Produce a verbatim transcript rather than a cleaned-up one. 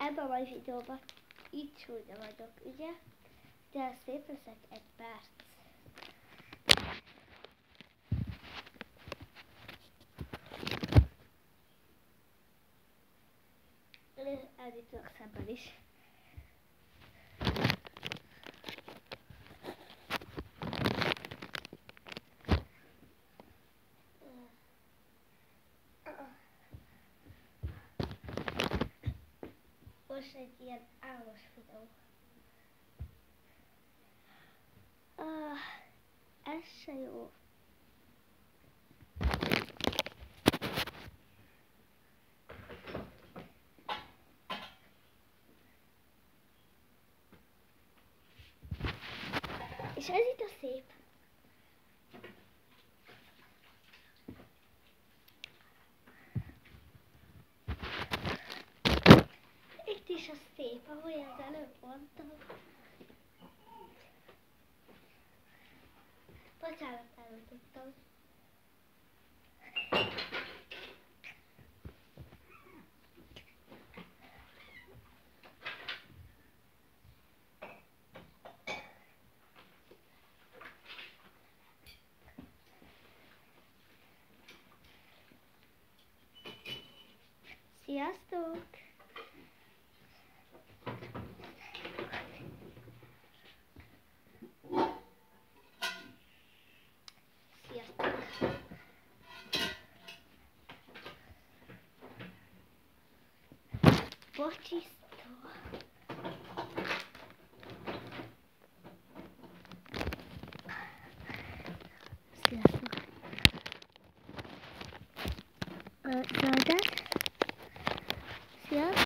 ebben a mai videóban itt csúnya vagyok, ugye? De szép leszek egy perc. Elvittőleg szemben is. Most egy ilyen álmos videó. Ah, ez se jó. És ez itt a szép. Itt is a szép, ahogy az előbb mondtam. Bocsánat, elrontottam. Sziasztok! Sziasztok! Bocsisztó! Sziasztok! Zöldet! Sziasztok!